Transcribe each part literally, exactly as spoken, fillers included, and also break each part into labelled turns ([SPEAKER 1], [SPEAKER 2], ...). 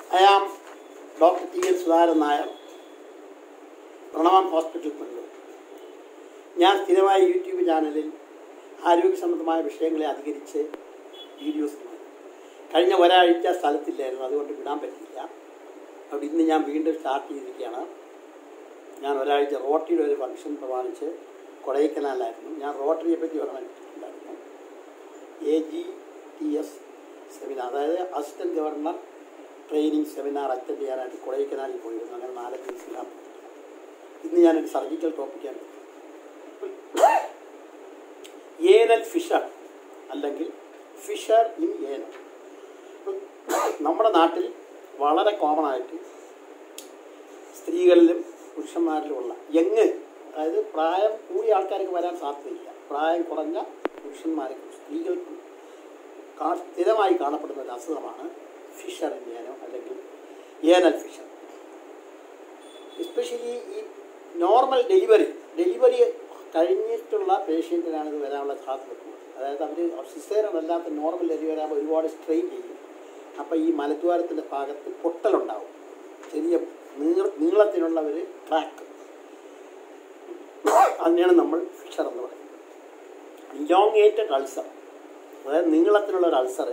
[SPEAKER 1] I am Doctor T L Sudharan Nair, Pranavam Hospital, Kundur. ഞാൻ സ്ഥിരമായി YouTube ചാനലിൽ ആരോഗ്യസംബന്ധമായ വിഷയങ്ങളെ അധികരിച്ച് വീഡിയോസ് കഴിഞ്ഞ ഒരാഴ്ച സ്ഥലത്തില്ലായിരുന്നു, അതുകൊണ്ട് വിടാൻ പറ്റിയില്ല. അവിടെ ഇന്ന് ഞാൻ വീണ്ടും സ്റ്റാർട്ട് ചെയ്തിരിക്കുകയാണ്. ഞാൻ ഒരാഴ്ച റോട്ടറിയുടെ ഒരു ഫംഗ്ഷൻ പ്രമാണിച്ച് കൊടൈക്കനാലായിരുന്നു. ഞാൻ റോട്ടറിയെ പറ്റി പറഞ്ഞിട്ടുണ്ടായിരുന്നു. A G T S seminar, അതായത് assistant governor training seminar attend ചെയ്യാനായിട്ട് കൊടൈക്കനാലിൽ പോയിരുന്നു. അങ്ങനെ നാലഞ്ച് ദിവസം. ഇന്ന് ഞാനൊരു സർജിക്കൽ ടോപ്പിക്കാണ്. ഏനൽ ഫിഷർ അല്ലെങ്കിൽ ഫിഷർ ഇൻ ഏനൽ. നമ്മുടെ നാട്ടിൽ വളരെ കോമൺ ആയിട്ട് സ്ത്രീകളിലും പുരുഷന്മാരിലുമുള്ള യങ്, അതായത് പ്രായം കൂടിയ ആൾക്കാർക്ക് വരാൻ സാധ്യതയില്ല, പ്രായം കുറഞ്ഞ പുരുഷന്മാർക്കും സ്ത്രീകൾക്കും സ്ഥിരമായി കാണപ്പെടുന്ന ഒരു അസുഖമാണ് ഫിഷർ ഇൻ ഏനൽ അല്ലെങ്കിൽ ഏനൽ ഫിഷർ. എസ്പെഷ്യലി ഈ നോർമൽ ഡെലിവറി ഡെലിവറി കഴിഞ്ഞിട്ടുള്ള പേഷ്യൻറ്റിനാണ് ഇത് വരാനുള്ള സാധ്യത കൂടുതൽ. അതായത് അവർ സിസേറിയൻ അല്ലാത്ത നോർമൽ ഡെലിവറി ആകുമ്പോൾ ഒരുപാട് സ്ട്രെയിൻ ചെയ്യും. അപ്പോൾ ഈ മലദ്വാരത്തിൻ്റെ ഭാഗത്ത് പൊട്ടലുണ്ടാവും, ചെറിയ നീള നീളത്തിനുള്ള ഒരു ട്രാക്ക്. അതിനെയാണ് നമ്മൾ ഫിഷർ എന്ന് പറയുന്നത്. ഇലോങ്ങേറ്റഡ് അൾസർ, അതായത് നീളത്തിലുള്ള ഒരു അൾസർ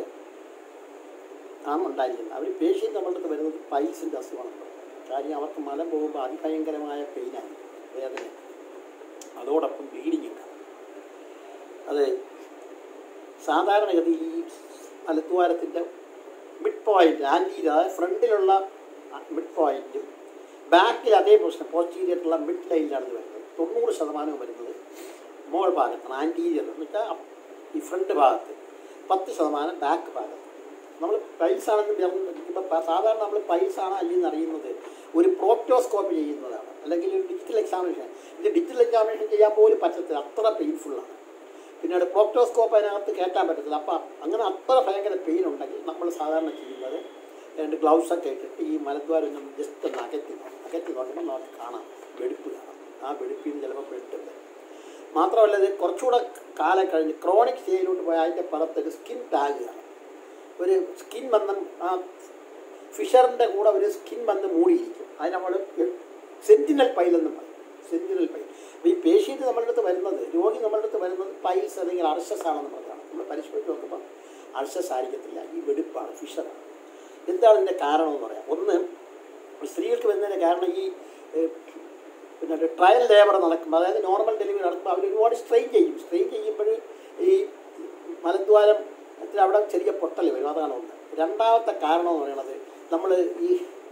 [SPEAKER 1] ആണ് ഉണ്ടായിരിക്കുന്നത്. അവർ പേഷ്യൻ്റ് നമ്മളുടെ അടുത്ത് വരുന്നത് പൈൽസിൻ്റെ അസുഖമാണ്. കാര്യം അവർക്ക് മലം പോകുമ്പോൾ അതിഭയങ്കരമായ പെയിനാണ്, വേദന, അതോടൊപ്പം ബ്ലീഡിങ് ഉണ്ടാകും. അത് സാധാരണഗതിയിൽ ഈ മലദ്വാരത്തിൻ്റെ മിഡ് പോയിൻ്റ്, ആൻറ്റീരിയർ, അതായത് ഫ്രണ്ടിലുള്ള മിഡ് പോയിൻറ്റും ബാക്കിൽ അതേ പ്രശ്നം പോസ്റ്റീരിയറുള്ള മിഡ് ലൈനിലാണ് വരുന്നത്. തൊണ്ണൂറ് ശതമാനവും വരുന്നത് മോൾ ഭാഗത്താണ്, ആൻറ്റീരിയർ എന്ന് വെച്ചാൽ ഈ ഫ്രണ്ട് ഭാഗത്ത്, പത്ത് ശതമാനം ബാക്ക് ഭാഗത്ത്. നമ്മൾ പൈൽസാണെന്ന് പറഞ്ഞിരിക്കുമ്പോൾ സാധാരണ നമ്മൾ പൈൽസാണ് അല്ലെന്ന് അറിയുന്നത് ഒരു പ്രോക്ടോസ്കോപ്പി ചെയ്യുന്നതാണ്, അല്ലെങ്കിൽ ഒരു ഡിജിറ്റൽ എക്സാമിനേഷൻ. ഇത് ഡിജിറ്റൽ എക്സാമിനേഷൻ ചെയ്യാൻ പോലും പറ്റത്തില്ല, അത്ര പെയിൻഫുള്ളാണ്. പിന്നീട് പ്രോക്ടോസ്കോപ്പ് അതിനകത്ത് കയറ്റാൻ പറ്റത്തില്ല. അപ്പം അങ്ങനെ അത്ര ഭയങ്കര പെയിൻ ഉണ്ടെങ്കിൽ നമ്മൾ സാധാരണ ചെയ്യുന്നത് രണ്ട് ഗ്ലൗസൊക്കെ ഇട്ടിട്ട് ഈ മലദ്വാരം നമ്മൾ ജസ്റ്റ് ഒന്ന് അകറ്റി നോക്കും. അകറ്റി നോക്കുമ്പോൾ നമുക്ക് കാണാം, വെടുപ്പ് കാണാം. ആ വെടുപ്പിൽ നിന്ന് ചിലപ്പോൾ ബ്ലഡ് വരും. മാത്രമല്ല ഇത് കുറച്ചുകൂടെ കാലം കഴിഞ്ഞ് ക്രോണിക് സ്റ്റേജിലോട്ട് പോയാൽ അതിൻ്റെ പുറത്തൊരു സ്കിൻ ടാഗ് കാണാം. ഒരു സ്കിൻ ബന്ധം, ആ ഫിഷറിൻ്റെ കൂടെ ഒരു സ്കിൻ ബന്ധം മൂടിയിരിക്കും. അതിന് നമ്മൾ സെൻറ്റിനൽ പൈലെന്നും പറയും, സെൻറ്റിനൽ പൈൽ. അപ്പോൾ ഈ പേഷ്യൻ്റ് നമ്മളുടെ അടുത്ത് വരുന്നത്, രോഗി നമ്മളുടെ അടുത്ത് വരുന്നത് പൈൽസ് അല്ലെങ്കിൽ അൾസസ് ആണെന്ന് പറഞ്ഞാണ്. നമ്മൾ പരിശോധിച്ച് നോക്കുമ്പോൾ അൾസസ് ആയിരിക്കത്തില്ല, ഈ വെടുപ്പാണ്, ഫിഷറാണ്. എന്താണ് ഇതിൻ്റെ കാരണം എന്ന് പറയാം. ഒന്ന്, സ്ത്രീകൾക്ക് വരുന്നതിൻ്റെ കാരണം ഈ പിന്നെ ട്രയൽ ലേബർ നടക്കുമ്പോൾ, അതായത് നോർമൽ ഡെലിവറി നടക്കുമ്പോൾ അവർ ഒരുപാട് സ്ട്രെയിൻ ചെയ്യും. സ്ട്രെയിൻ ചെയ്യുമ്പോൾ ഈ മലദ്വാരം അവിടെ ചെറിയ പൊട്ടൽ വരും, അതാണ് ഒന്ന്. രണ്ടാമത്തെ കാരണം എന്ന് പറയുന്നത് നമ്മൾ ഈ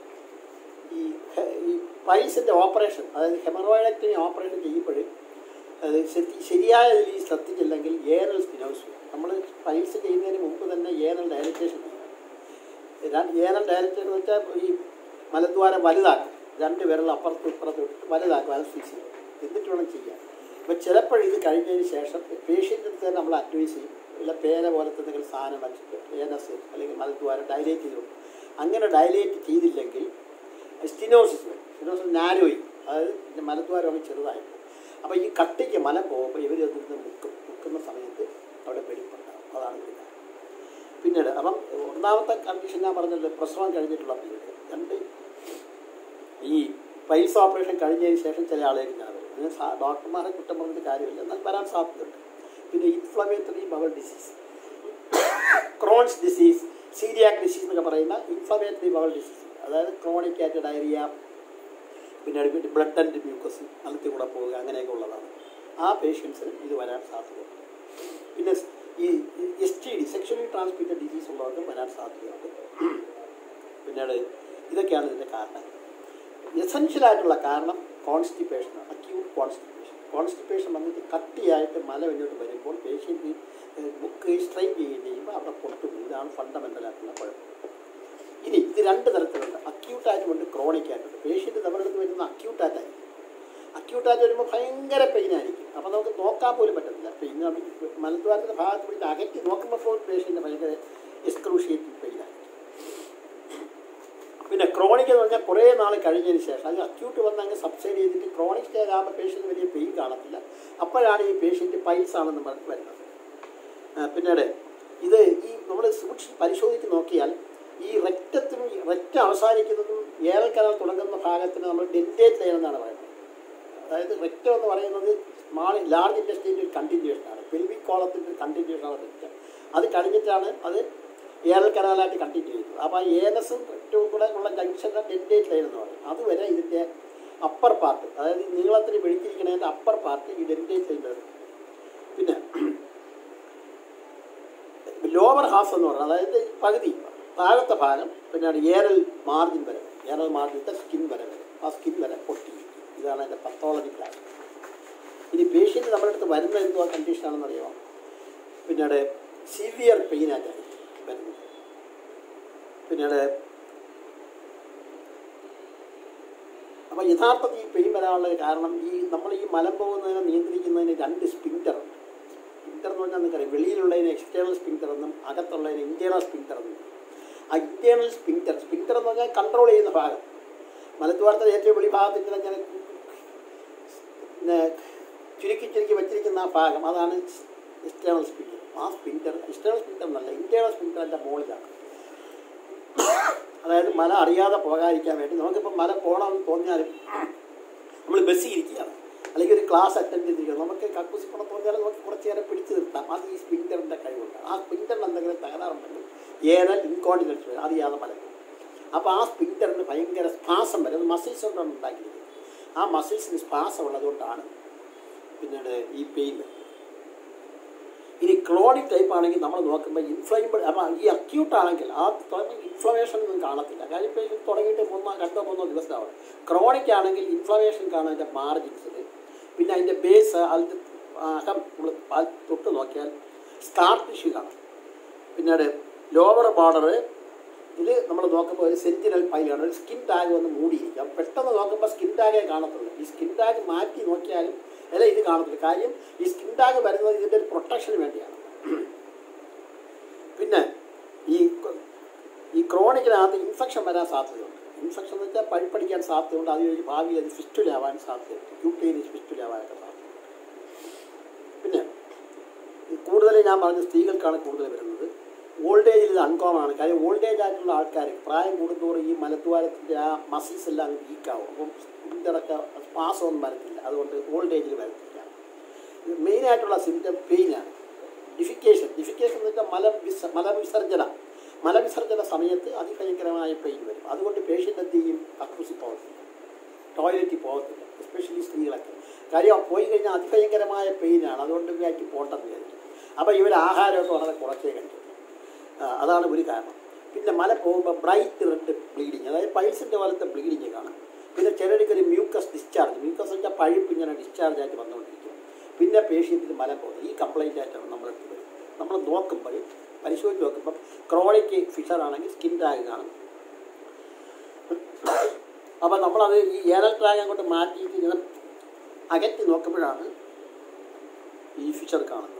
[SPEAKER 1] ഈ ഈ പൈൽസിൻ്റെ ഓപ്പറേഷൻ, അതായത് ഹെമറോയിഡക്ടമി ഓപ്പറേഷൻ ചെയ്യുമ്പോൾ അത് ശരിയായ രീതിയിൽ ശ്രദ്ധിച്ചില്ലെങ്കിൽ ഏനൽ സ്റ്റിനോസിസ്. നമ്മൾ പൈൽസ് ചെയ്യുന്നതിന് മുമ്പ് തന്നെ ഏനൽ ഡയലറ്റേഷൻ ചെയ്യും. ഏനൽ ഡയലറ്റേഷൻ എന്ന് വെച്ചാൽ ഈ മലദ്വാരം വലുതാക്കും, രണ്ട് വിരൽ അപ്പുറത്തും ഇപ്പുറത്തും ഇട്ടിട്ട് വലുതാക്കും, അത് ഫിക്സ് ചെയ്യും. എന്നിട്ട് വേണം ചെയ്യാൻ. അപ്പോൾ ചിലപ്പോൾ ഇത് കഴിഞ്ഞതിന് ശേഷം പേഷ്യൻ്റ് അടുത്ത് തന്നെ നമ്മൾ അഡ്വൈസ് ചെയ്യും, ഇല്ല പേന പോലത്തെ എന്തെങ്കിലും സാധനം വെച്ചിട്ട് ഏനസ് അല്ലെങ്കിൽ മലദ്വാരം ഡയലേറ്റ് ചെയ്തു. അങ്ങനെ ഡയലേറ്റ് ചെയ്തില്ലെങ്കിൽ സ്റ്റിനോസിസ് വരും. സ്റ്റിനോസിസ് നാരോയും, അതായത് മലദ്വാരം അങ്ങ് ചെറുതായിട്ട്. അപ്പോൾ ഈ കട്ടിക്ക് മലം പോകുമ്പോൾ ഇവർ അതിൽ മുക്കും. മുക്കുന്ന സമയത്ത് അവിടെ വെടിപ്പുണ്ടാകും, അതാണ് ഇത്. പിന്നീട് അപ്പം ഒന്നാമത്തെ കണ്ടീഷൻ ഞാൻ പറഞ്ഞല്ലോ, പ്രസവം കഴിഞ്ഞിട്ടുള്ള പീരീഡ്. രണ്ട്, ഈ പൈൽസ് ഓപ്പറേഷൻ കഴിഞ്ഞതിന് ശേഷം ചില ആളുകൾക്ക് ഞാൻ വരും. അങ്ങനെ ഡോക്ടർമാരെ കുറ്റം പറഞ്ഞിട്ട് കാര്യമില്ല, എന്നാൽ വരാൻ സാധ്യതയുണ്ട്. പിന്നെ inflammatory bowel disease, Crohn's disease, coeliac disease എന്നൊക്കെ പറയുന്ന ഇൻഫ്ലമേറ്ററി ബവൽ ഡിസീസ്, അതായത് ക്രോണിക് ആയിട്ട് ഡയറിയ, പിന്നെ ബ്ലഡ് ആൻഡ് മ്യൂക്കസ് നിലത്തിൽ കൂടെ പോവുക, അങ്ങനെയൊക്കെ ഉള്ളതാണ്. ആ പേഷ്യൻസിന് ഇത് വരാൻ സാധ്യതയുണ്ട്. പിന്നെ ഈ S T D, sexually transmitted disease ഉള്ളവർക്കും വരാൻ സാധ്യതയുണ്ട്. പിന്നീട് ഇതൊക്കെയാണ് ഇതിൻ്റെ കാരണം. എസെൻഷ്യലായിട്ടുള്ള കാരണം കോൺസ്റ്റിപ്പേഷനാണ്, അക്യൂട്ട് കോൺസ്റ്റിപ്പേഷൻ. കോൺസ്റ്റിപ്പേഷൻ വന്നിട്ട് കട്ടിയായിട്ട് മല മുന്നോട്ട് വരുമ്പോൾ പേഷ്യൻ്റ് ബുക്ക് സ്ട്രെയിൻ ചെയ്യുകയും ചെയ്യുമ്പോൾ അവിടെ പൊട്ടും. ഇതാണ് ഫണ്ടമെൻ്റലായിട്ടുള്ള കുഴപ്പം. ഇനി ഇത് രണ്ട് തരത്തിലുണ്ട്, അക്യൂട്ടായിട്ടുമുണ്ട്, ക്രോണിക്കായിട്ടുണ്ട്. പേഷ്യൻ്റ് നമ്മുടെ അടുത്ത് വരുന്ന അക്യൂട്ടായിട്ടായിരിക്കും. അക്യൂട്ടായിട്ട് വരുമ്പോൾ ഭയങ്കര പെയിനായിരിക്കും. അപ്പോൾ നമുക്ക് നോക്കാൻ പോലും പറ്റത്തില്ല. പിന്നെ മലദ്വാരത്തിൻ്റെ ഭാഗത്ത് പിടിച്ച് അകറ്റി നോക്കുമ്പോൾ പേഷ്യൻ്റ് ഭയങ്കര എക്സ്ക്രൂഷിയേറ്റിംഗ് പെയിനായിരിക്കും. പിന്നെ ക്രോണിക് എന്ന് പറഞ്ഞാൽ കുറേ നാൾ കഴിഞ്ഞതിന് ശേഷം, അത് അക്യൂട്ട് വന്ന് അങ്ങ് സബ്സൈഡ് ചെയ്തിട്ട് ക്രോണിക് സ്റ്റേജ് ആകുമ്പോൾ പേഷ്യൻ്റ് വലിയ പെയിൻ കാണത്തില്ല. അപ്പോഴാണ് ഈ പേഷ്യൻ്റ് പൈൽസ് ആണെന്ന് പറഞ്ഞ് വരുന്നത്. പിന്നീട് ഇത് ഈ നമ്മൾ സൂക്ഷിച്ച് പരിശോധിച്ച് നോക്കിയാൽ ഈ റെക്റ്റത്തിനും റെക്റ്റ് അവസാനിക്കുന്നതും ഏറൽ കനാൽ തുടങ്ങുന്ന ഭാഗത്തിന് നമ്മൾ ഡെൻറ്റേറ്റ് ലൈൻ എന്നാണ് പറയുന്നത്. അതായത് റെക്റ്റം എന്ന് പറയുന്നത് സ്മാൾ ലാർജ് ഇൻഡസ്ട്രീൻ്റെ ഒരു കണ്ടിന്യൂഷനാണ്. പെൽവിക് കോളത്തിൻ്റെ ഒരു കണ്ടിന്യൂഷനാണ് റെക്റ്റം. അത് കഴിഞ്ഞിട്ടാണ് അത് ഏറൽ കനാലായിട്ട് കണ്ടിന്യൂ ചെയ്യുന്നത്. അപ്പോൾ ആ ഏനസും റെക്റ്റവും കൂടെ ഉള്ള ജംഗ്ഷൻ്റെ ഡെൻറ്റേറ്റ് ലൈൻ എന്ന് പറയും. അതുവരെ ഇതിൻ്റെ അപ്പർ പാർട്ട്, അതായത് നീളത്തിന് വെടിച്ചിരിക്കുന്നതിൻ്റെ അപ്പർ പാർട്ട് ഈ ഡെൻറ്റേറ്റ് ലൈൻ വരും. പിന്നെ ലോവർ ഹാഫ് എന്ന് പറയുന്നത് അതായത് പകുതി താഴത്തെ ഭാഗം പിന്നെയാണ് ഏറൽ മാർജിൻ വരെ, ഏറൽ മാർജിൻ്റെ സ്കിൻ വരെ വരും. ആ സ്കിൻ വരെ പൊട്ടി. ഇതാണ് എൻ്റെ പത്തോളജി ക്ലാസ്. ഇനി പേഷ്യൻ്റ് നമ്മുടെ അടുത്ത് വരുന്ന എന്തുവാ കണ്ടീഷനാണെന്ന് അറിയാമോ? പിന്നീട് സിവിയർ പെയിനായിട്ടാണ് വരുന്നത്. പിന്നീട് അപ്പോൾ യഥാർത്ഥത്തിൽ ഈ പെയിൻ വരാനുള്ള കാരണം ഈ നമ്മൾ ഈ മലം പോകുന്നതിനെ നിയന്ത്രിക്കുന്നതിന് രണ്ട് സ്പിൻറ്ററുണ്ട്. സ്പിൻറ്റർ എന്ന് പറഞ്ഞാൽ നിങ്ങൾക്കറിയാം, വെളിയിലുള്ളതിന് എക്സ്റ്റേണൽ സ്പിൻറ്റർ എന്നും അകത്തുള്ളതിന് ഇൻറ്റേർണൽ സ്പിൻറ്റർ എന്നും. ആ ഇൻറ്റേർണൽ സ്പിൻറ്റർ സ്പിൻറ്റർ എന്ന് പറഞ്ഞാൽ കൺട്രോൾ ചെയ്യുന്ന ഭാഗം, മലദ്വാരത്തിൻ്റെ ഏറ്റവും വെളിഭാഗത്തിൻ്റെ ഞാൻ പിന്നെ ചുരുക്കി ചുരുക്കി വച്ചിരിക്കുന്ന ആ ഭാഗം, അതാണ് എക്സ്റ്റേണൽ സ്പിൻറ്റർ. ആ സ്പിൻറ്റർ എക്സ്റ്റേണൽ സ്പിൻറ്റർ എന്നല്ല, ഇൻറ്റേർണൽ സ്പിൻറ്റർ എൻ്റെ മുകളിലാണ്. അതായത് മല അറിയാതെ പോകാതിരിക്കാൻ വേണ്ടി നമുക്കിപ്പോൾ മല പോകണമെന്ന് തോന്നിയാലും നമ്മൾ ബസ്സിൽ ഇരിക്കുകയാണ് അല്ലെങ്കിൽ ഒരു ക്ലാസ് അറ്റൻഡ് ചെയ്തിരിക്കുക, നമുക്ക് കക്കൂസി പോകണം തോന്നിയാലും നമുക്ക് കുറച്ച് നേരം പിടിച്ചു നിർത്താം. അത് ഈ സ്പിൻറ്ററിൻ്റെ കഴിവുണ്ട്. ആ സ്പിൻറ്ററിന് എന്തെങ്കിലും തകരാറുണ്ടെങ്കിൽ ഏറെ ഇൻകോണ്ടിനൻസ് വരും, അറിയാതെ മല പോകും. അപ്പോൾ ആ സ്പിൻറ്ററിന് ഭയങ്കര സ്പാസം വരും. അത് മസിൽസ് കൊണ്ടാണ് ഉണ്ടാക്കിയിരിക്കുന്നത്. ആ മസിൽസിന് സ്പാസം ഉള്ളതുകൊണ്ടാണ് പിന്നീട് ഈ പെയിൻ. ഇനി ക്രോണിക് ടൈപ്പ് ആണെങ്കിൽ നമ്മൾ നോക്കുമ്പോൾ ഇൻഫ്ലൈബിൾ, അപ്പോൾ ഈ അക്യൂട്ട് ആണെങ്കിൽ ആ ഇൻഫ്ലമേഷൻ ഒന്നും കാണത്തില്ല. കാര്യം പേഷ്യൻ തുടങ്ങിയിട്ട് മൂന്നോ രണ്ടോ മൂന്നോ ദിവസമാവും. ക്രോണിക് ആണെങ്കിൽ ഇൻഫ്ലമേഷൻ കാണാൻ അതിൻ്റെ മാർജിൻസിൽ, പിന്നെ അതിൻ്റെ ബേസ്, അതിൻ്റെ അകം നമ്മൾ തൊട്ട് നോക്കിയാൽ സ്കാർ ടിഷ്യൂ കാണാം. പിന്നീട് ലോവർ ബോർഡർ ഇതിൽ നമ്മൾ നോക്കുമ്പോൾ ഒരു സെൻറ്റിനൽ പൈലാണ്, ഒരു സ്കിൻ ടാഗ് വന്ന് മൂടിയിരിക്കാം. പെട്ടെന്ന് നോക്കുമ്പോൾ സ്കിൻ ടാഗേ കാണത്തുള്ളൂ. ഈ സ്കിൻ ടാഗ് മാറ്റി നോക്കിയാലും അല്ല ഇത് കാണത്തില്ല. കാര്യം ഈ സ്കിൻ ടാഗ് വരുന്നത് ഇതിൻ്റെ ഒരു പ്രൊട്ടക്ഷന് വേണ്ടിയാണ്. പിന്നെ ഈ ഈ ക്രോണിക്കിനകത്ത് ഇൻഫെക്ഷൻ വരാൻ സാധ്യതയുണ്ട്. ഇൻഫെക്ഷൻ എന്ന് വെച്ചാൽ പഴുപ്പടിക്കാൻ സാധ്യതയുണ്ട്. അത് കഴിഞ്ഞ് ഭാവിയിൽ അത് ഫിസ്റ്റുലാവാൻ സാധ്യതയുണ്ട്. ക്യൂട്ടേനിയസ് ഫിസ്റ്റുലാവാനൊക്കെ സാധ്യതയുണ്ട്. പിന്നെ കൂടുതൽ ഞാൻ പറഞ്ഞ സ്ത്രീകൾക്കാണ് കൂടുതൽ വരുന്നത്. ഓൾഡ് ഏജിൽ ഇത് അൺകോമൺ ആണ്. കാര്യം ഓൾഡ് ഏജ് ആയിട്ടുള്ള ആൾക്കാർ പ്രായം കൂടുന്തോറും ഈ മലദ്വാരത്തിൻ്റെ ആ മസിൽസ് എല്ലാം വീക്കാവും. അപ്പം ഇതിടക്ക ശ്വാസമൊന്നും വരത്തില്ല. അതുകൊണ്ട് ഓൾഡ് ഏജിൽ വരത്തില്ല. മെയിനായിട്ടുള്ള സിംറ്റം പെയിനാണ്. ഡിഫിക്കേഷൻ ഡിഫിക്കേഷൻ എന്ന് വെച്ചാൽ മല വിസ മലവിസർജന മലവിസർജന സമയത്ത് അതിഭയങ്കരമായ പെയിൻ വരും. അതുകൊണ്ട് പേഷ്യൻ്റ് എന്ത് ചെയ്യും? കക്കൂസി പോകത്തില്ല, ടോയ്ലറ്റിൽ പോകത്തില്ല, എസ്പെഷ്യലി സ്ത്രീകളൊക്കെ. കാര്യം പോയി കഴിഞ്ഞാൽ അതിഭയങ്കരമായ പെയിനാണ്. അതുകൊണ്ട് ഇവയ്ക്ക് പോട്ടെന്ന് വിചാരിക്കും. അപ്പോൾ ഇവർ ആഹാരമൊക്കെ വളരെ കുറച്ചേ കഴിക്കും. അതാണ് ഒരു കാരണം. പിന്നെ മല പോകുമ്പോൾ ബ്രൈറ്റ് റെഡ് ബ്ലീഡിങ്, അതായത് പൈൽസിൻ്റെ പോലത്തെ ബ്ലീഡിങ് കാണാം. പിന്നെ ചിലർക്കൊരു മ്യൂക്കസ് ഡിസ്ചാർജ്, മ്യൂക്കസ് വെച്ചാൽ പഴുപ്പ് ഇങ്ങനെ ഡിസ്ചാർജ് ആയിട്ട് വന്നുകൊണ്ടിരിക്കും. പിന്നെ പേഷ്യൻറ്റിന് മല പോകുന്നത് ഈ കംപ്ലൈൻ്റ് ആയിട്ടാണ് നമ്മളെടുത്ത് വരും. നമ്മൾ നോക്കുമ്പോൾ പരിശോധിച്ച് നോക്കുമ്പം ക്രോണിക് ഫിഷർ ആണെങ്കിൽ സ്കിൻ ടാഗ് കാണും. അപ്പം നമ്മളത് ഈ ഏനൽ ടാഗ് അങ്ങോട്ട് മാറ്റിയിട്ട് ഇങ്ങനെ അകറ്റി നോക്കുമ്പോഴാണ് ഈ ഫിഷർ കാണുന്നത്.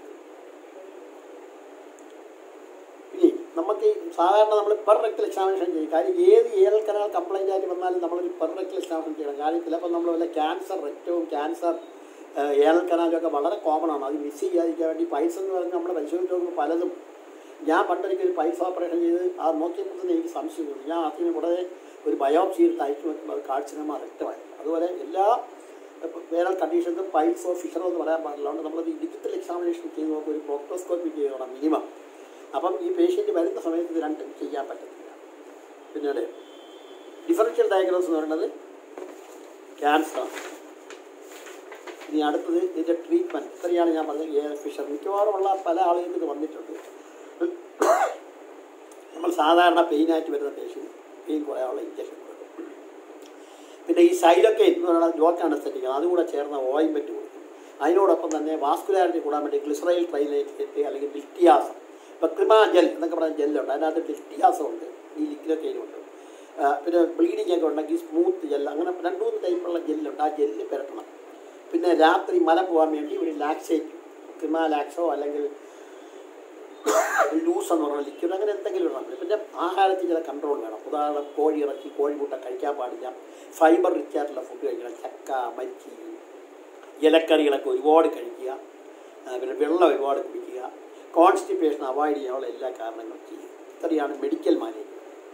[SPEAKER 1] ഇനി നമുക്ക് സാധാരണ നമ്മൾ പെർ റെക്ടൽ എക്സാമിനേഷൻ ചെയ്യും. കാര്യം ഏത് ഏനൽ കനാൽ കംപ്ലൈൻ്റ് ആയിട്ട് വന്നാലും നമ്മളൊരു പെർ റെക്ടൽ എക്സാമിനേഷൻ ചെയ്യണം. കാര്യം ചിലപ്പോൾ നമ്മൾ വല്ല ക്യാൻസർ, റെക്റ്റവും ക്യാൻസർ, ഏനൽ കനാലൊക്കെ വളരെ കോമൺ ആണ്. അത് മിസ് ചെയ്യാതിരിക്കാൻ വേണ്ടി പൈൽസ് എന്ന് പറഞ്ഞാൽ നമ്മൾ പരിശോധിച്ച് നോക്കുമ്പോൾ പലതും, ഞാൻ പണ്ടൊരിക്കൽ ഒരു പൈൽസ് ഓപ്പറേഷൻ ചെയ്ത് ആ നോക്കിയപ്പോൾ തന്നെ എനിക്ക് സംശയം തോന്നി. ഞാൻ അതിന് ഉടനെ ഒരു ബയോപ്സി എടുത്ത് അയച്ചു നോക്കുമ്പോൾ അത് കാഴ്ചനമ റെക്റ്റമായിരുന്നു. അതുപോലെ എല്ലാ വേനൽ കണ്ടീഷൻസും പൈൽസോ ഫിഷറോ എന്ന് പറയാൻ പാടില്ല. അതുകൊണ്ട് നമ്മളത് ഡിജിറ്റൽ എക്സാമിനേഷൻ ചെയ്ത് നോക്കുക, ഒരു പ്രോക്ടോസ്കോപ്പി ചെയ്യണം മിനിമം. അപ്പം ഈ പേഷ്യൻ്റ് വരുന്ന സമയത്ത് ഇത് രണ്ടും ചെയ്യാൻ പറ്റത്തില്ല. പിന്നീട് ഡിഫറൻഷ്യൽ ഡയഗ്നോസ് എന്ന് പറയുന്നത് ക്യാൻസറാണ്. ഇനി അടുത്തത് ഇതിൻ്റെ ട്രീറ്റ്മെൻറ്റ്. ഇത്രയാണ് ഞാൻ പറഞ്ഞത്. ഏ ഫിഷർ മിക്കവാറും ഉള്ള പല ആളുകൾക്ക് ഇത് വന്നിട്ടുണ്ട്. നമ്മൾ സാധാരണ പെയിനായിട്ട് വരുന്ന പേഷ്യൻ്റ് പെയിൻ കുറയാനുള്ള ഇഞ്ചക്ഷൻ കൊടുക്കും. പിന്നെ ഈ സൈലൊക്കെ എന്ന് പറയുന്ന ജോക്ക് അനസ്തെറ്റിക്, അതുകൂടെ ചേർന്ന ഓയിൻമെൻറ്റ് കൊടുക്കും. അതിനോടൊപ്പം തന്നെ വാസ്കുലാരിറ്റി കൂടാൻ വേണ്ടി ഗ്ലിസറൈൽ ട്രൈനേറ്റ് അല്ലെങ്കിൽ ഡിൽറ്റിയാസം, ഇപ്പോൾ ക്രിമാ ജെൽ എന്നൊക്കെ പറയുന്ന ജെല്ലുണ്ട്, അതിനകത്ത് ഡിൽറ്റിയാസം ഉണ്ട്, ഈ ലിക്ലൊക്കെയിലുണ്ട്. പിന്നെ ബ്ലീഡിങ് ഒക്കെ ഉണ്ടെങ്കിൽ സ്മൂത്ത് ജെൽ, അങ്ങനെ രണ്ട് മൂന്ന് ടൈപ്പുള്ള ജെല്ലുണ്ട്. ആ ജെല്ല് പുരട്ടണം. പിന്നെ രാത്രി മല പോകാൻ വേണ്ടി ഒരു ലാക്സേറ്റ്, ക്രിമാ ലാക്സോ അല്ലെങ്കിൽ ലൂസ് എന്ന് പറഞ്ഞ ലിക്വിഡ്, അങ്ങനെ എന്തെങ്കിലും ഇടണം. പിന്നെ ആഹാരത്തിൽ ചില കൺട്രോൾ വേണം. ഉദാഹരണം കോഴി ഇറച്ചി, കോഴിമുട്ട കഴിക്കാൻ പാടില്ല. ഫൈബർ റിച്ച് ആയിട്ടുള്ള ഫുഡ് കഴിക്കണം. ചക്ക, മരിച്ചി, ഇലക്കറികളൊക്കെ ഒരുപാട് കഴിക്കുക. പിന്നെ വെള്ളം ഒരുപാട് കുടിക്കുക. കോൺസ്റ്റിപ്പേഷൻ അവോയ്ഡ് ചെയ്യാനുള്ള എല്ലാ കാരണങ്ങളും ചെയ്യുക. ഇത്രയാണ് മെഡിക്കൽ മാനേജ്മെൻറ്റ്.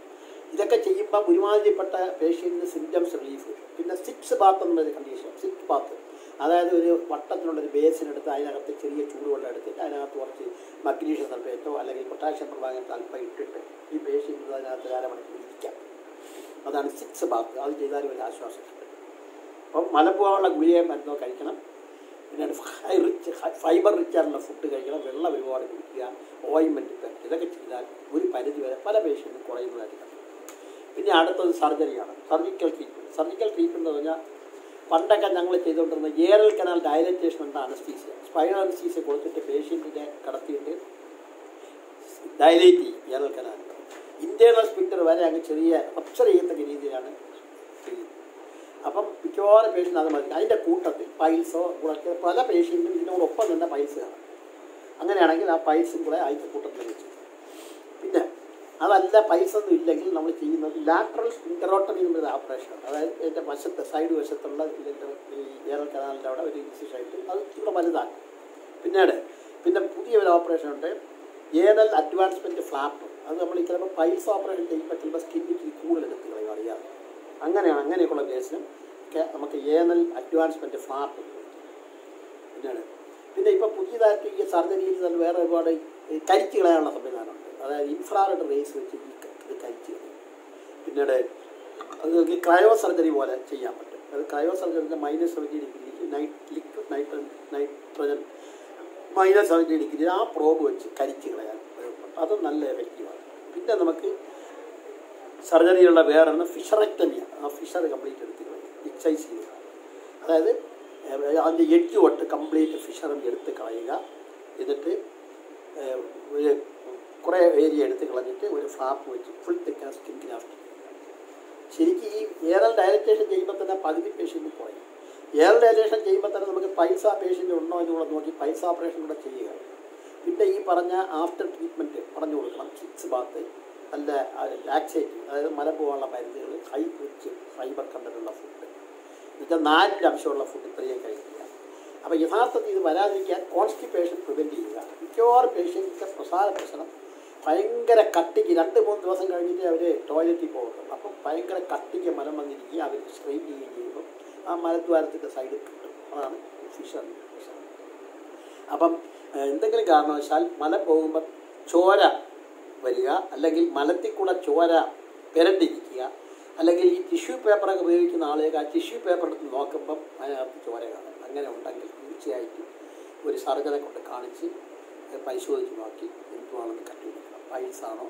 [SPEAKER 1] ഇതൊക്കെ ചെയ്യുമ്പോൾ ഒരുമാതിരിപ്പെട്ട പേഷ്യൻറ്റിന് സിംറ്റംസ് റിലീഫ് കിട്ടും. പിന്നെ സിക്സ് ബാത്ത് എന്നൊരു കണ്ടീഷൻ, സിക്സ് ബാത്ത് അതായത് ഒരു വട്ടത്തിനുള്ളൊരു ബേസിനെടുത്ത് അതിനകത്ത് ചെറിയ ചൂടുവെള്ളം എടുത്തിട്ട് അതിനകത്ത് കുറച്ച് മഗ്നീഷ്യം സൾഫേറ്റോ അല്ലെങ്കിൽ പൊട്ടാഷ്യം പെർമാംഗനേറ്റ് അല്പം ഇട്ടിട്ട് ഈ പേഷ്യൻറ്റ് അതിനകത്ത് അരമണിക്കൂർ ഇരിക്കാം. അതാണ് സിക്സ് ബാത്ത്. അത് ചെയ്താലും ഒരു ആശ്വാസം കിട്ടും. അപ്പം മലപ്പോകാനുള്ള ഗുളികയും മരുന്നോ കഴിക്കണം. പിന്നെ ഹൈ റിച്ച് ഫൈബർ റിച്ച് ആയിട്ടുള്ള ഫുഡ് കഴിക്കണം. വെള്ളം ഒരുപാട് കുടിക്കുക, ഓയിൻമെൻറ്റ് പറ്റുക. ഇതൊക്കെ ചെയ്താൽ ഒരു പരിധി വരെ പല പേഷ്യൻറ്റും കുറയുന്നതായിട്ട് കാണും. പിന്നെ അടുത്തത് സർജറിയാണ്, സർജിക്കൽ ട്രീറ്റ്മെൻറ്റ്. സർജിക്കൽ ട്രീറ്റ്മെൻറ്റ് എന്ന് പറഞ്ഞാൽ പണ്ടൊക്കെ ഞങ്ങൾ ചെയ്തുകൊണ്ടിരുന്ന ഏറൽ കനാൽ ഡയലറ്റേഷൻ ഉണ്ട് അനസ്തീസിയ. സ്പൈനൽ അനസ്തീസിയ കൊടുത്തിട്ട് പേഷ്യൻറ്റിനെ കടത്തിയിട്ട് ഡയലേറ്റ് ചെയ്യും ഏറൽ കനാൽ. ഇൻറ്റേർണൽ സ്പിൻഡർ വരെ അങ്ങ് ചെറിയ റപ്ചർ ചെയ്യത്തക്ക രീതിയിലാണ് ചെയ്യുന്നത്. അപ്പം മിക്കവാറും പേഷ്യൻ്റ് അത് മതി. അതിൻ്റെ കൂട്ടത്തിൽ പൈൽസോ കൂടെ പല പേഷ്യൻറ്റും ഇതിനോടൊപ്പം തന്നെ പൈൽസ് കാണും. അങ്ങനെയാണെങ്കിൽ ആ പൈൽസും കൂടെ അതിൻ്റെ കൂട്ടത്തിൽ വെച്ച്. പിന്നെ അതല്ല പൈസ ഒന്നും ഇല്ലെങ്കിൽ നമ്മൾ ചെയ്യുന്നത് ലാറ്ററൽ സ്പിൻഡറോട്ടമി എന്നൊരു ഓപ്പറേഷൻ. അതായത് എൻ്റെ വശത്ത് സൈഡ് വശത്തുള്ള ഇതിൻ്റെ ഈ ഏറൽ കനാലിൻ്റെ അവിടെ ഒരു ഇൻസിഷനായിട്ട് അത് ഇവിടെ വലുതാണ്. പിന്നീട് പിന്നെ പുതിയ ഒരു ഓപ്പറേഷൻ ഉണ്ട്, ഏനൽ അഡ്വാൻസ്മെൻറ്റ് ഫ്ലാപ്പ്. അത് നമ്മൾ ചിലപ്പോൾ പൈൽസ് ഓപ്പറേഷൻ ചെയ്യുമ്പോൾ ചിലപ്പോൾ സ്കിന്നിക്ക് കൂടുതൽ എടുത്ത് കളയും, അറിയാതെ. അങ്ങനെയാണ് അങ്ങനെയൊക്കെയുള്ള കേസിനും ഒക്കെ നമുക്ക് ഏനൽ അഡ്വാൻസ്മെൻറ്റ് ഫ്ലാപ്പ്. പിന്നീട് പിന്നെ ഇപ്പോൾ പുതിയതായിട്ട് ഈ സർജറിയിൽ തന്നെ വേറെ ഒരുപാട് കരിച്ച് കളയാനുള്ള സംവിധാനമുണ്ട്. അതായത് ഇൻഫ്രാറെഡ് റേസ് വെച്ച് ഇത് കരിച്ച് കളയും. പിന്നീട് അത് ക്രയോ സർജറി പോലെ ചെയ്യാൻ പറ്റും. അത് ക്രയോ സർജറിൻ്റെ minus seventy degree night liquid nitrogen nitrogen minus seventy degree ആ പ്രോബ് വെച്ച് കരിച്ച് കളയാൻ അത് നല്ല എഫക്റ്റീവാണ്. പിന്നെ നമുക്ക് സർജറിയുള്ള വേറൊന്ന് ഫിഷറക്ടമിയാണ്. ആ ഫിഷർ കംപ്ലീറ്റ് എടുത്ത് കളയും, എക്സൈസ് ചെയ്യുക. അതായത് അതിൻ്റെ എഡ്ജ് തൊട്ട് കംപ്ലീറ്റ് ഫിഷറും എടുത്ത് കളയുക. എന്നിട്ട് ഒരു കുറേ ഏരിയ എടുത്ത് കളഞ്ഞിട്ട് ഒരു ഫ്ലാപ്പ് വെച്ച് ഫുൾ തെക്കാൻ സ്കിൻ ഗ്രാഫ്റ്റ് ചെയ്യുക. ശരിക്കും ഈ ഏറൽ ഡയലറ്റേഷൻ ചെയ്യുമ്പോൾ തന്നെ പകുതി പേഷ്യൻ്റ് കുറയും. ഏറൽ ഡയലറ്റേഷൻ ചെയ്യുമ്പോൾ തന്നെ നമുക്ക് പൈസ പേഷ്യൻ്റ് ഉണ്ടോ എന്നുകൂടെ നോക്കി പൈസ ഓപ്പറേഷൻ കൂടെ ചെയ്യുക. പിന്നെ ഈ പറഞ്ഞ ആഫ്റ്റർ ട്രീറ്റ്മെൻറ്റ് പറഞ്ഞു കൊടുക്കണം. സിക്സ് ബാത്ത്, നല്ല ലാക്സേറ്റിംഗ്, അതായത് മല പോകാനുള്ള മരുന്നുകൾ, ഹൈ റിച്ച് ഫൈബർ കണ്ടന്റുള്ള ഫുഡ്, എന്നുവെച്ചാൽ നാലിൻ്റെ അംശമുള്ള ഫുഡ് ഇത്രയും കഴിക്കുക. അപ്പോൾ യഥാർത്ഥത്തിൽ ഇത് വരാതിരിക്കാൻ കോൺസ്റ്റിപ്പേഷൻ പ്രിവെൻറ്റ് ചെയ്യുക. മിക്കവാറും പേഷ്യൻറ്റിൻ്റെ പ്രസാദ പ്രശ്നം ഭയങ്കര കട്ടിക്ക് രണ്ട് മൂന്ന് ദിവസം കഴിഞ്ഞിട്ട് അവർ ടോയ്ലറ്റിൽ പോകുന്നു. അപ്പം ഭയങ്കര കട്ടിക്ക് മലം വന്നിരിക്കുക. അവർ സ്ട്രെയിൻ ചെയ്യുകയും ചെയ്യുമ്പോൾ ആ മലദ്വാരത്തിൻ്റെ സൈഡിൽ കിട്ടും. അതാണ് ഫിഷർ പ്രശ്നം. അപ്പം എന്തെങ്കിലും കാരണവശാൽ മല പോകുമ്പോൾ ചോര വരിക, അല്ലെങ്കിൽ മലത്തിൽ കൂടെ ചോര പെരണ്ടിരിക്കുക, അല്ലെങ്കിൽ ഈ ടിഷ്യൂ പേപ്പറൊക്കെ ഉപയോഗിക്കുന്ന ആളുകൾക്ക് ആ ടിഷ്യൂ പേപ്പർ എടുത്ത് നോക്കുമ്പം അതിനകത്ത് ചോര കാണും. അങ്ങനെ ഉണ്ടെങ്കിൽ തീർച്ചയായിട്ടും ഒരു സർജനെ കൊണ്ട് കാണിച്ച് പരിശോധിച്ച് നോക്കി എന്തുവാണെന്ന് കണ്ടുപിടിക്കണം. പൈൽസാണോ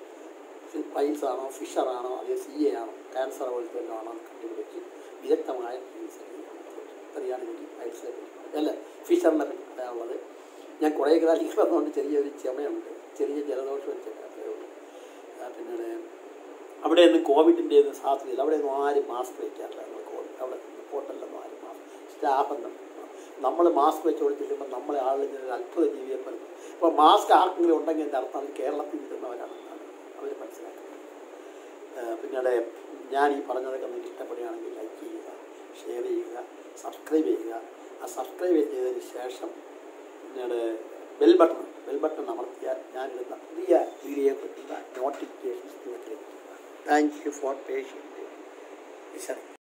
[SPEAKER 1] പൈൽസാണോ ഫിഷറാണോ അതേ സി എ ആണോ ക്യാൻസർ പോലത്തെ വല്ലതും ആണോ എന്ന് കണ്ടുപിടിച്ച് വിദഗ്ധമായ ചികിത്സ ചെയ്യാൻ അറിയാണ് എനിക്ക് പൈൽസിനെ പറ്റി അല്ല ഫിഷറിനെ പറ്റി പറയാനുള്ളത്. ഞാൻ കുറേ കാലം വന്നുകൊണ്ട് ചെറിയൊരു ചുമയുണ്ട്, ചെറിയ ജലദോഷം വെച്ചിട്ട് അത്രയേ ഉള്ളൂ. പിന്നീട് അവിടെയൊന്നും കോവിഡിൻ്റെ ഒന്നും സാധ്യതയില്ല. അവിടെയൊന്നും ആരും മാസ്ക് വയ്ക്കാറില്ല. നമ്മൾ കോവിഡ് അവിടെ ഹോട്ടലിലൊന്നും ആരും മാസ്ക് സ്റ്റാഫെന്നും നമ്മൾ മാസ്ക് വെച്ചുകൊണ്ട് ചെല്ലുമ്പോൾ നമ്മളെ ആളിൽ ഒരു അത്ഭുത ജീവിയെ പോലെ. അപ്പോൾ മാസ്ക് ആർക്കെങ്കിലും ഉണ്ടെങ്കിൽ എൻ്റെ അർത്ഥം അത് കേരളത്തിൽ നിൽക്കുന്നവരാണെന്നാണ് അവർ മനസ്സിലാക്കുന്നത്. പിന്നീട് ഞാൻ ഈ പറഞ്ഞതൊക്കെ നിങ്ങൾക്ക് ഇഷ്ടപ്പെടുകയാണെങ്കിൽ ലൈക്ക് ചെയ്യുക, ഷെയർ ചെയ്യുക, സബ്സ്ക്രൈബ് ചെയ്യുക. ആ സബ്സ്ക്രൈബ് ചെയ്തതിന് ശേഷം പിന്നീട് ബെൽ ബട്ടൺ ബെൽ ബട്ടൺ അമർത്തിയാൽ ഞാനിടുന്ന പുതിയ വീഡിയോ കിട്ടുന്ന നോട്ടിഫിക്കേഷൻസ് നിങ്ങൾക്ക് ലഭിക്കും. Thank you for patient.